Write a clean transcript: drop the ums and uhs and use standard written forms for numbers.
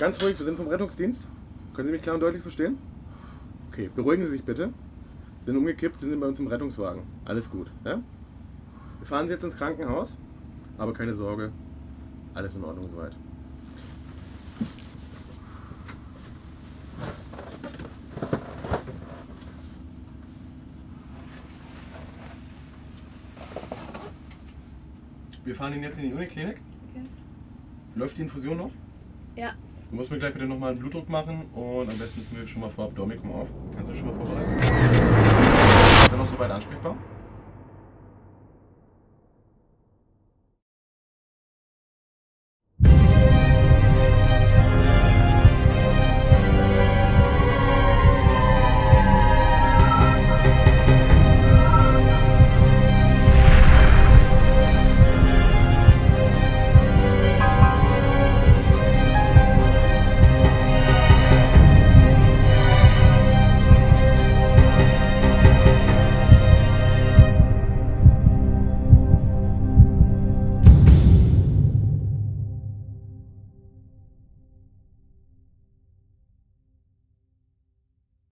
Ganz ruhig, wir sind vom Rettungsdienst. Können Sie mich klar und deutlich verstehen? Okay, beruhigen Sie sich bitte. Sie sind umgekippt, Sie sind bei uns im Rettungswagen. Alles gut, ja? Wir fahren Sie jetzt ins Krankenhaus, aber keine Sorge, alles in Ordnung soweit. Wir fahren ihn jetzt in die Uniklinik. Okay. Läuft die Infusion noch? Ja. Du musst mir gleich bitte nochmal einen Blutdruck machen und am besten ist mir schon mal vorab Dormicum auf. Kannst du schon mal vorbereiten? Ist er noch soweit ansprechbar?